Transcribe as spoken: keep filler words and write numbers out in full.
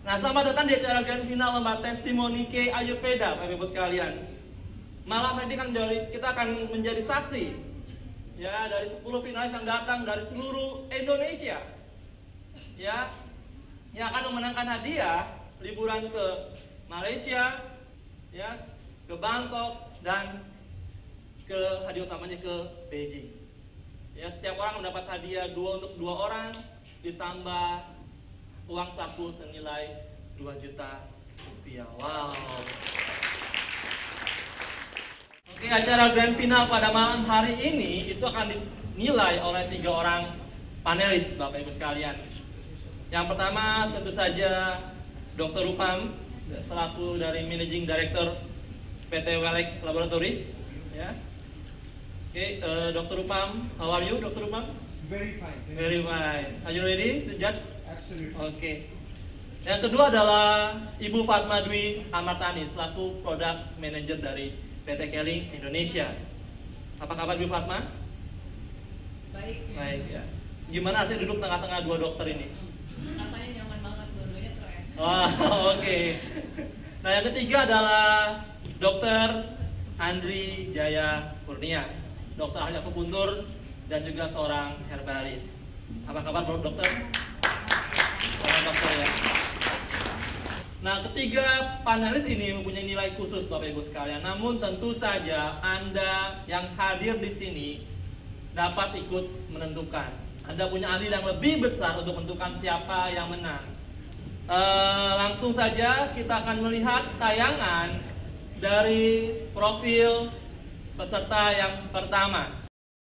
Nah, selamat datang di acara grand final lomba testimoni K Ayurveda, Bapak Ibu sekalian. Malam ini kan kita akan menjadi saksi ya dari sepuluh finalis yang datang dari seluruh Indonesia. Ya, yang akan memenangkan hadiah liburan ke Malaysia, ya, ke Bangkok dan ke hadiah utamanya ke Beijing. Ya, setiap orang mendapat hadiah dua untuk dua orang ditambah uang saku senilai dua juta rupiah. Wow. Oke, acara grand final pada malam hari ini itu akan dinilai oleh tiga orang panelis, Bapak Ibu sekalian. Yang pertama tentu saja dokter Rupam selaku dari Managing Director P T Welex Laboratories. Ya. Oke, uh, dokter Rupam, how are you, dokter Rupam? Very fine. Very fine. Are you ready to judge? Absolutely. Oke. Okay. Yang kedua adalah Ibu Fatma Dwi Amartani selaku Product Manager dari P T Keling Indonesia. Apa kabar Ibu Fatma? Baik. Baik ya. Gimana sih duduk tengah-tengah dua dokter ini? Rasanya nyaman banget, dua-duanya keren. Wah, oke. Okay. Nah, yang ketiga adalah Dokter Andri Jaya Kurnia, dokter ahli akupuntur dan juga seorang herbalis. Apa kabar Bro Dokter? Seorang dokter ya. Nah, ketiga panelis ini mempunyai nilai khusus Bapak Ibu sekalian. Namun tentu saja Anda yang hadir di sini dapat ikut menentukan. Anda punya andil yang lebih besar untuk menentukan siapa yang menang. E, langsung saja kita akan melihat tayangan dari profil peserta yang pertama.